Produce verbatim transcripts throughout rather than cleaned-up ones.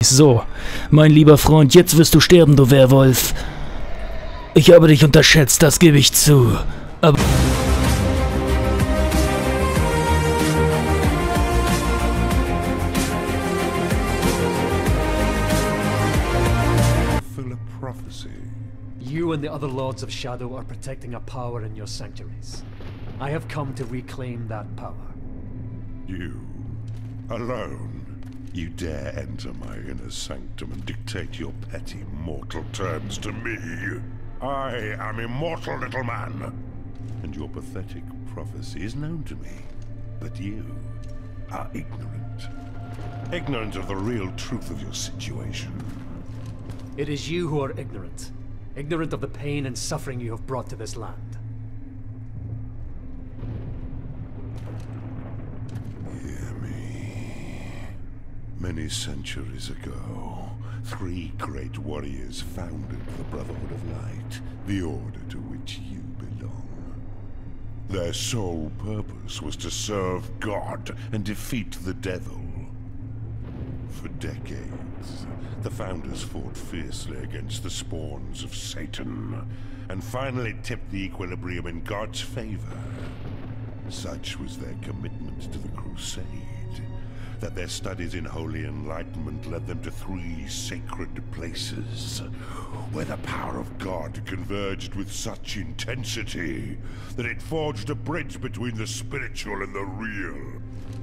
So, mein lieber Freund, jetzt wirst du sterben, du Werwolf. Ich habe dich unterschätzt, das gebe ich zu. Aber... You and the other Lords of Shadow are protecting a power in your sanctuaries. I have come to reclaim that power. You, alone, you dare enter my inner sanctum and dictate your petty mortal terms to me. I am immortal, little man, and your pathetic prophecy is known to me. But you are ignorant. Ignorant of the real truth of your situation. It is you who are ignorant. Ignorant of the pain and suffering you have brought to this land. Hear me. Many centuries ago, three great warriors founded the Brotherhood of Light, the order to which you belong. Their sole purpose was to serve God and defeat the devil. For decades, the founders fought fiercely against the spawns of Satan, and finally tipped the equilibrium in God's favor. Such was their commitment to the crusade, that their studies in holy enlightenment led them to three sacred places, where the power of God converged with such intensity that it forged a bridge between the spiritual and the real.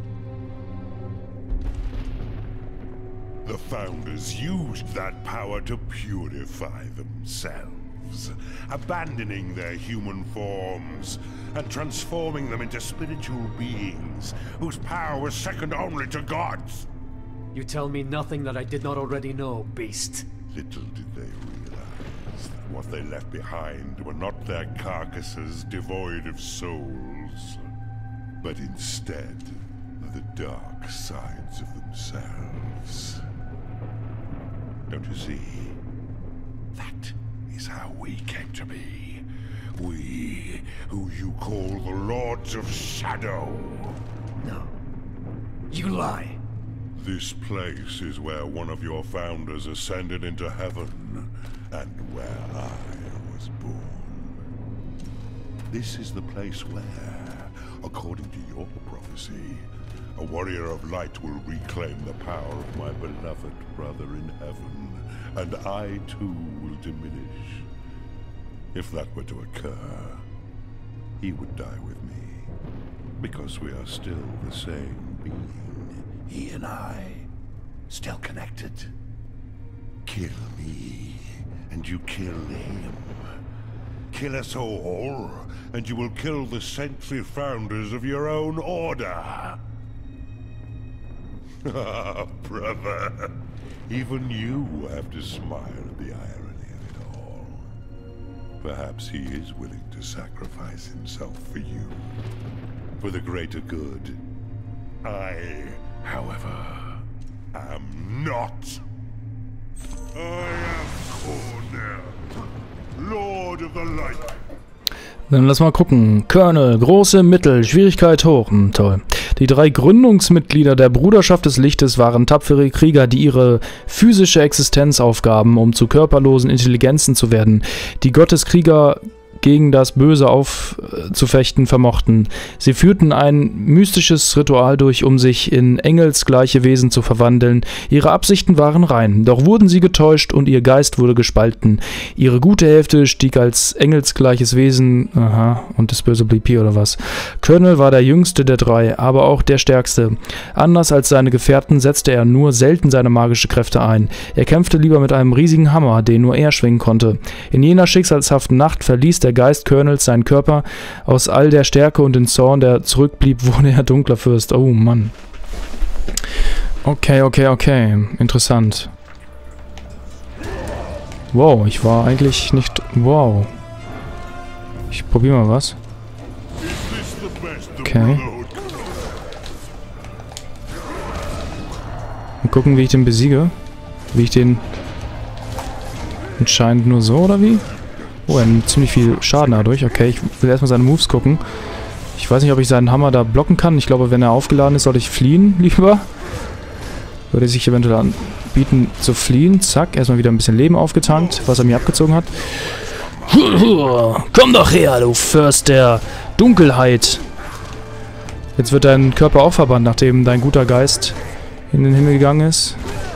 The Founders used that power to purify themselves, abandoning their human forms and transforming them into spiritual beings whose power was second only to God's. You tell me nothing that I did not already know, beast. Little did they realize that what they left behind were not their carcasses devoid of souls, but instead the dark sides of themselves. Don't you see? That is how we came to be. We, who you call the Lords of Shadow. No. You lie. This place is where one of your founders ascended into heaven, and where I was born. This is the place where, according to your prophecy, a warrior of light will reclaim the power of my beloved brother in heaven, and I too will diminish. If that were to occur, he would die with me, because we are still the same being, he and I, still connected. Kill me, and you kill him. Kill us all, and you will kill the Sentry Founders of your own order. Ah, brother. Even you have to smile at the irony of it all. Perhaps he is willing to sacrifice himself for you. For the greater good. I, however, am not. I am Cornell, Lord of the Light. Dann lass mal gucken. Colonel, große, mittel, Schwierigkeit hoch. Hm, toll. Die drei Gründungsmitglieder der Bruderschaft des Lichtes waren tapfere Krieger, die ihre physische Existenz aufgaben, um zu körperlosen Intelligenzen zu werden. Die Gotteskrieger gegen das Böse aufzufechten vermochten. Sie führten ein mystisches Ritual durch, um sich in engelsgleiche Wesen zu verwandeln. Ihre Absichten waren rein, doch wurden sie getäuscht und ihr Geist wurde gespalten. Ihre gute Hälfte stieg als engelsgleiches Wesen, aha, und das Böse blieb hier oder was. Colonel war der jüngste der drei, aber auch der stärkste. Anders als seine Gefährten setzte er nur selten seine magische Kräfte ein. Er kämpfte lieber mit einem riesigen Hammer, den nur er schwingen konnte. In jener schicksalshaften Nacht verließ der Geist Colonels seinen Körper. Aus all der Stärke und dem Zorn, der zurückblieb, wurde er dunkler Fürst. Oh Mann. Okay, okay, okay. Interessant. Wow, ich war eigentlich nicht... Wow. Ich probiere mal was. Okay. Mal gucken, wie ich den besiege. Wie ich den... Anscheinend nur so, oder wie? Oh, er nimmt ziemlich viel Schaden dadurch. Okay, ich will erstmal seine Moves gucken. Ich weiß nicht, ob ich seinen Hammer da blocken kann. Ich glaube, wenn er aufgeladen ist, sollte ich fliehen, lieber. Würde sich eventuell anbieten zu fliehen. Zack, erstmal wieder ein bisschen Leben aufgetankt, was er mir abgezogen hat. Komm doch her, du Fürst der Dunkelheit. Jetzt wird dein Körper auch verbannt, nachdem dein guter Geist in den Himmel gegangen ist.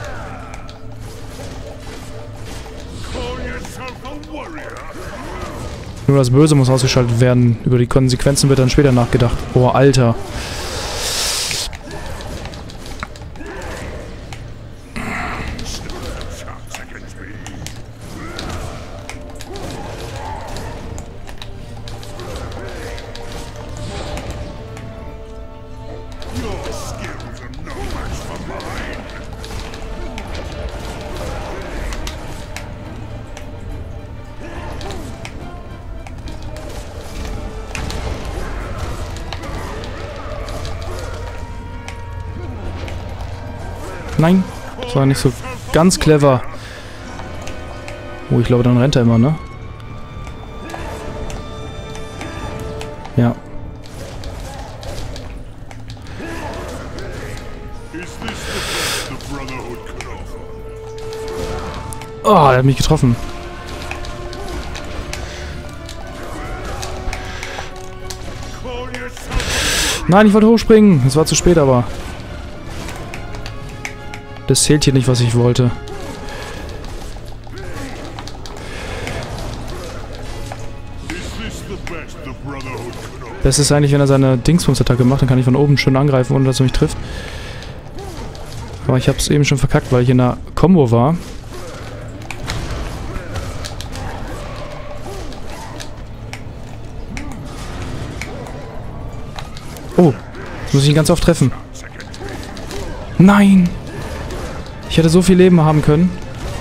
Nur das Böse muss ausgeschaltet werden. Über die Konsequenzen wird dann später nachgedacht. Oh, Alter. Nein, das war nicht so ganz clever. Oh, ich glaube, dann rennt er immer, ne? Ja. Oh, er hat mich getroffen. Nein, ich wollte hochspringen. Es war zu spät, aber... Das zählt hier nicht, was ich wollte. Das ist eigentlich, wenn er seine Dingsbums-Attacke macht, dann kann ich von oben schön angreifen, ohne dass er mich trifft. Aber ich habe es eben schon verkackt, weil ich in einer Combo war. Oh, jetzt muss ich ihn ganz oft treffen. Nein! Ich hätte so viel Leben haben können.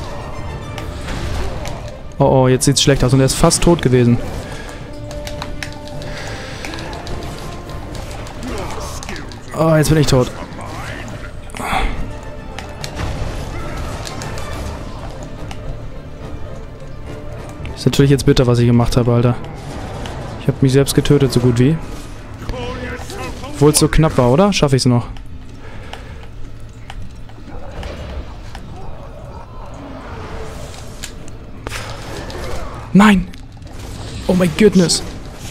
Oh, oh, jetzt sieht's schlecht aus und er ist fast tot gewesen. Oh, jetzt bin ich tot. Ist natürlich jetzt bitter, was ich gemacht habe, Alter. Ich habe mich selbst getötet, so gut wie. Obwohl es so knapp war, oder? Schaffe ich es noch? Nein! Oh my goodness!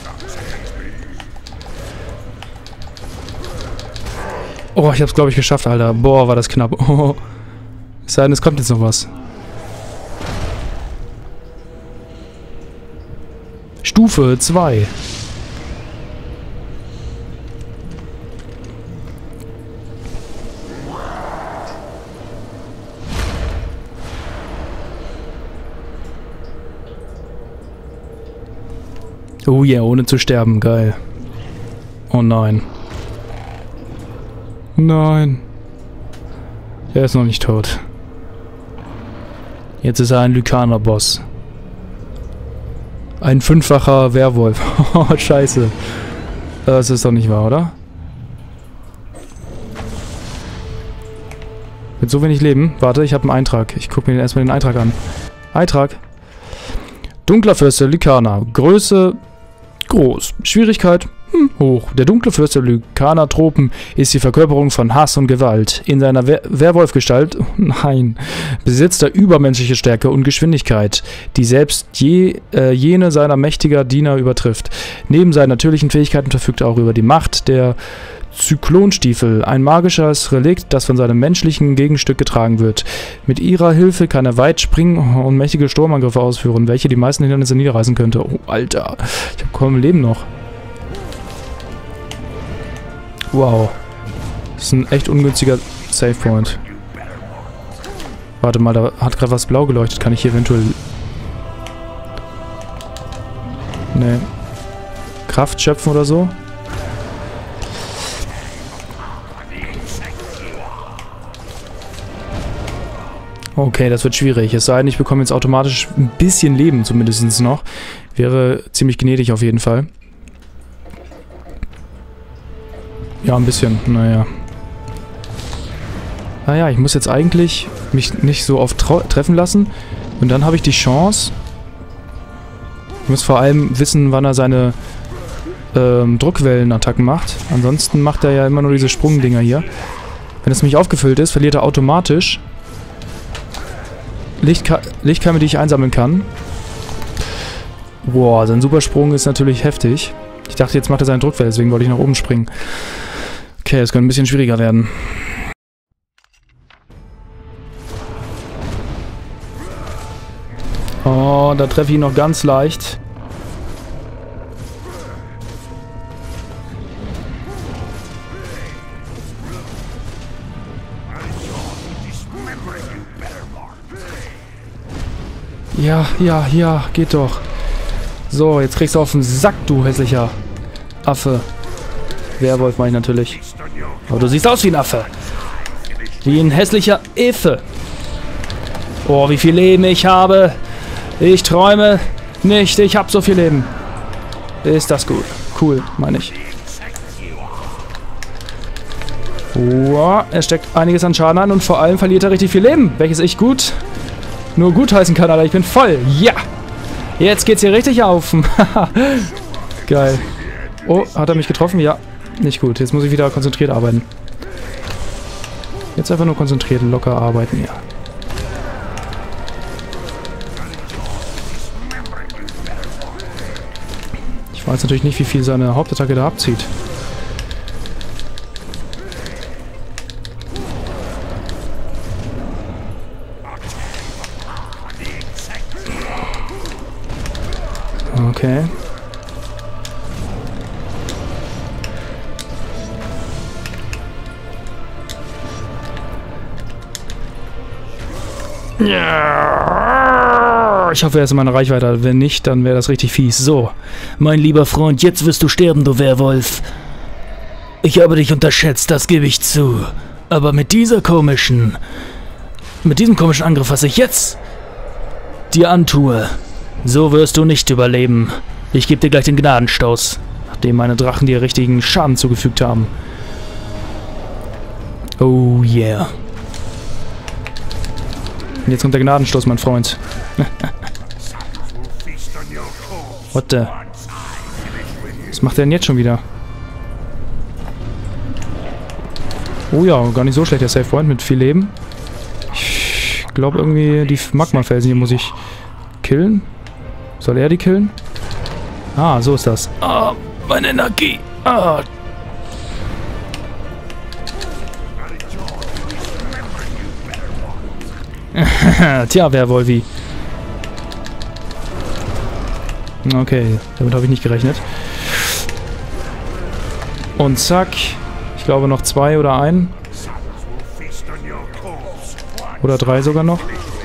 Oh, ich hab's, glaube ich, geschafft, Alter. Boah, war das knapp. Oh. Es sei denn, es kommt jetzt noch was. Stufe zwei. Oh yeah, ohne zu sterben. Geil. Oh nein. Nein. Er ist noch nicht tot. Jetzt ist er ein Lykaner-Boss. Ein fünffacher Werwolf. Oh, scheiße. Das ist doch nicht wahr, oder? Mit so wenig Leben. Warte, ich habe einen Eintrag. Ich gucke mir erstmal den Eintrag an. Eintrag. Dunkler Fürst der Lykaner. Größe... groß. Schwierigkeit... Hm, hoch. Der dunkle Fürst der Lykaner-Tropen ist die Verkörperung von Hass und Gewalt. In seiner Wer Werwolfgestalt, oh nein, besitzt er übermenschliche Stärke und Geschwindigkeit, die selbst je, äh, jene seiner mächtiger Diener übertrifft. Neben seinen natürlichen Fähigkeiten verfügt er auch über die Macht der Zyklonstiefel, ein magisches Relikt, das von seinem menschlichen Gegenstück getragen wird. Mit ihrer Hilfe kann er weit springen und mächtige Sturmangriffe ausführen, welche die meisten Hindernisse niederreißen könnte. Oh, Alter, ich habe kaum Leben noch. Wow. Das ist ein echt ungünstiger Savepoint. Warte mal, da hat gerade was blau geleuchtet. Kann ich hier eventuell... Nee. Kraft schöpfen oder so? Okay, das wird schwierig. Es sei denn, ich bekomme jetzt automatisch ein bisschen Leben zumindest noch. Wäre ziemlich gnädig auf jeden Fall. Ja, ein bisschen. Naja. Naja, ich muss jetzt eigentlich mich nicht so oft treffen lassen. Und dann habe ich die Chance. Ich muss vor allem wissen, wann er seine ähm, Druckwellenattacken macht. Ansonsten macht er ja immer nur diese Sprungdinger hier. Wenn es nämlich aufgefüllt ist, verliert er automatisch Lichtka Lichtkeime, die ich einsammeln kann. Boah, sein Supersprung ist natürlich heftig. Ich dachte, jetzt macht er seinen Druckwelle, deswegen wollte ich nach oben springen. Okay, es könnte ein bisschen schwieriger werden. Oh, da treffe ich ihn noch ganz leicht. Ja, ja, ja, geht doch. So, jetzt kriegst du auf den Sack, du hässlicher Affe. Werwolf meine ich natürlich. Aber du siehst aus wie ein Affe. Wie ein hässlicher Affe. Oh, wie viel Leben ich habe. Ich träume nicht, ich habe so viel Leben. Ist das gut? Cool, meine ich. Oh, er steckt einiges an Schaden an und vor allem verliert er richtig viel Leben, welches ich gut nur gut heißen kann, Alter. Ich bin voll. Ja! Jetzt geht's hier richtig auf. Geil. Oh, hat er mich getroffen? Ja. Nicht gut. Jetzt muss ich wieder konzentriert arbeiten. Jetzt einfach nur konzentriert, locker arbeiten, ja. Ich weiß natürlich nicht, wie viel seine Hauptattacke da abzieht. Okay. Ich hoffe, er ist in meiner Reichweite. Wenn nicht, dann wäre das richtig fies. So, mein lieber Freund, jetzt wirst du sterben, du Werwolf. Ich habe dich unterschätzt, das gebe ich zu. Aber mit dieser komischen... Mit diesem komischen Angriff, was ich jetzt dir antue, so wirst du nicht überleben. Ich gebe dir gleich den Gnadenstoß, nachdem meine Drachen dir richtigen Schaden zugefügt haben. Oh yeah. Und jetzt kommt der Gnadenstoß, mein Freund. What the? Was macht er denn jetzt schon wieder? Oh ja, gar nicht so schlecht, der Safe Point mit viel Leben. Ich glaube irgendwie, die Magma-Felsen hier muss ich killen. Soll er die killen? Ah, so ist das. Ah, meine Energie. Ah. Tja, Werwolfi. Okay, damit habe ich nicht gerechnet. Und zack. Ich glaube noch zwei oder ein. Oder drei sogar noch.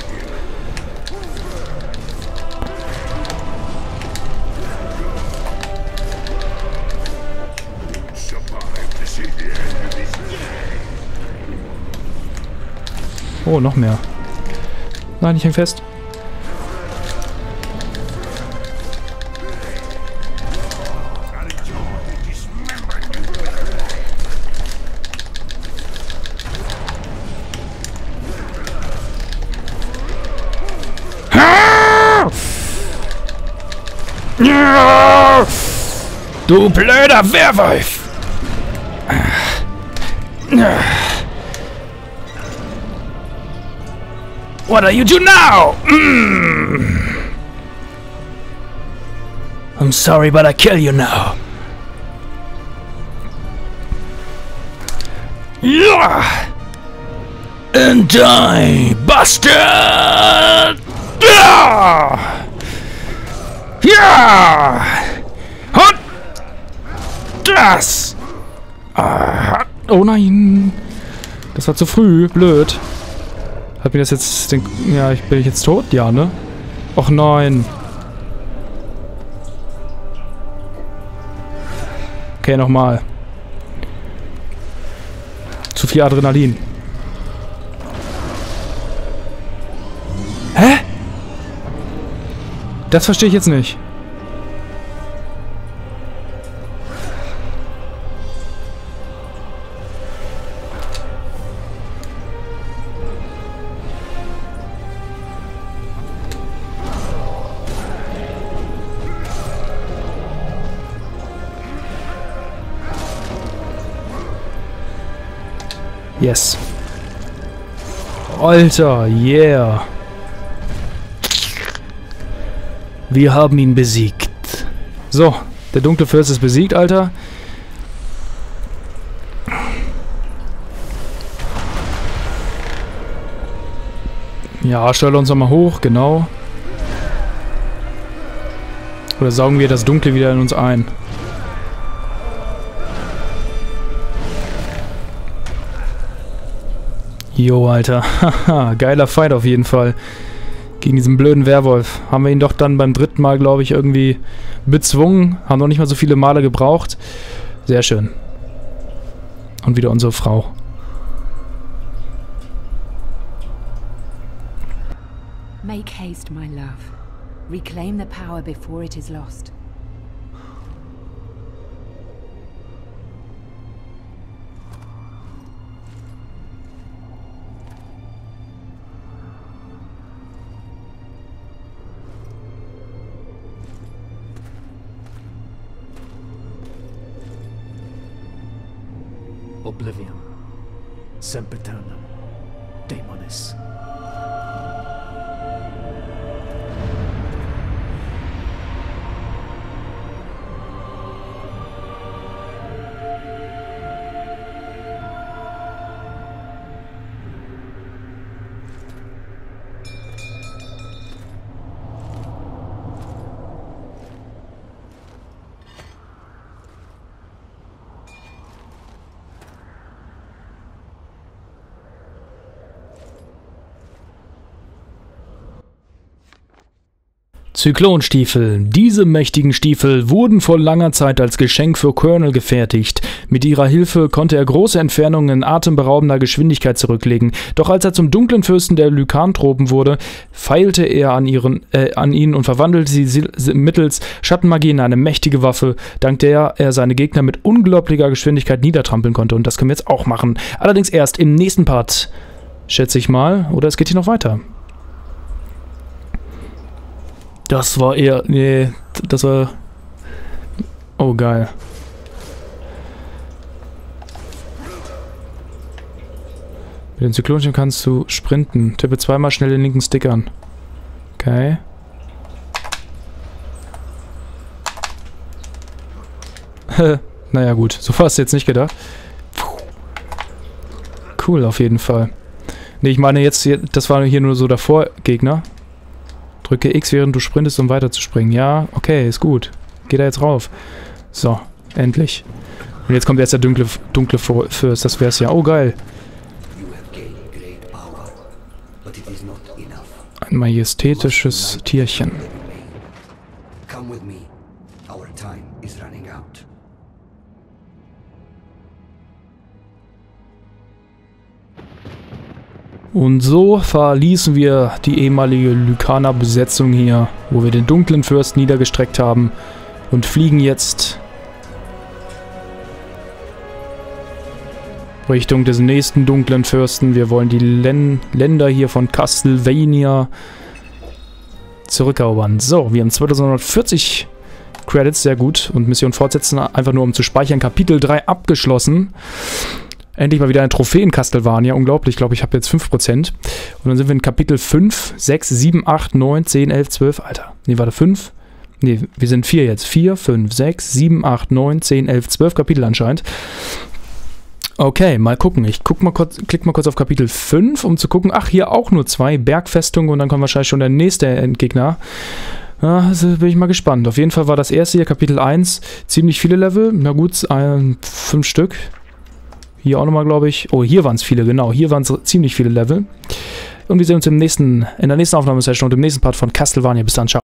Oh, noch mehr. Nein, ich häng fest. Du blöder Werwolf! What are you doing now? Mm. I'm sorry, but I kill you now. Yeah! And die, bastard! Yeah! Yeah! Und das! Ah. Oh nein! Das war zu früh, blöd. Hat mir das jetzt... Den, ja, ich bin ich jetzt tot? Ja, ne? Och nein. Okay, nochmal. Zu viel Adrenalin. Hä? Das verstehe ich jetzt nicht. Yes. Alter, yeah. Wir haben ihn besiegt. So, der dunkle Fürst ist besiegt, Alter. Ja, steuern uns nochmal hoch, genau. Oder saugen wir das Dunkle wieder in uns ein? Jo, Alter. Haha, geiler Fight auf jeden Fall. Gegen diesen blöden Werwolf. Haben wir ihn doch dann beim dritten Mal, glaube ich, irgendwie bezwungen. Haben noch nicht mal so viele Male gebraucht. Sehr schön. Und wieder unsere Frau. Make haste, my love. Reclaim the power before it is lost. Oblivion. Sempiternum. Daemonis. Zyklonstiefel. Diese mächtigen Stiefel wurden vor langer Zeit als Geschenk für Colonel gefertigt. Mit ihrer Hilfe konnte er große Entfernungen in atemberaubender Geschwindigkeit zurücklegen. Doch als er zum dunklen Fürsten der Lykantropen wurde, feilte er an, ihren, äh, an ihnen und verwandelte sie mittels Schattenmagie in eine mächtige Waffe, dank der er seine Gegner mit unglaublicher Geschwindigkeit niedertrampeln konnte. Und das können wir jetzt auch machen. Allerdings erst im nächsten Part, schätze ich mal. Oder es geht hier noch weiter. Das war eher... Nee, das war... Oh, geil. Mit dem Zyklonchen kannst du sprinten. Tippe zweimal schnell den linken Stick an. Okay. Naja, gut. So war es jetzt nicht gedacht. Puh. Cool, auf jeden Fall. Nee, ich meine jetzt... Das war hier nur so davor, Gegner. Drücke X, während du sprintest, um weiterzuspringen. Ja, okay, ist gut. Geh da jetzt rauf. So, endlich. Und jetzt kommt erst der dunkle, dunkle Fürst. Das wär's ja. Oh, geil. Ein majestätisches Tierchen. Und so verließen wir die ehemalige Lykaner-Besetzung hier, wo wir den dunklen Fürst niedergestreckt haben und fliegen jetzt Richtung des nächsten dunklen Fürsten. Wir wollen die Län Länder hier von Castlevania zurückerobern. So, wir haben zweitausendvierzig Credits, sehr gut. Und Mission fortsetzen, einfach nur um zu speichern. Kapitel drei abgeschlossen. Endlich mal wieder eine Trophäe in Castlevania. Unglaublich, ich glaube, ich habe jetzt fünf Prozent. Und dann sind wir in Kapitel fünf, sechs, sieben, acht, neun, zehn, elf, zwölf. Alter, nee, warte, fünf. Nee, wir sind vier jetzt. vier, fünf, sechs, sieben, acht, neun, zehn, elf, zwölf Kapitel anscheinend. Okay, mal gucken. Ich guck mal kurz, klick mal kurz auf Kapitel fünf, um zu gucken. Ach, hier auch nur zwei Bergfestungen und dann kommt wahrscheinlich schon der nächste Endgegner. Ja, also bin ich mal gespannt. Auf jeden Fall war das erste hier, Kapitel eins, ziemlich viele Level. Na gut, ein, fünf Stück. Hier auch nochmal, glaube ich. Oh, hier waren es viele, genau. Hier waren es ziemlich viele Level. Und wir sehen uns im nächsten, in der nächsten Aufnahmesession und im nächsten Part von Castlevania. Bis dann, ciao.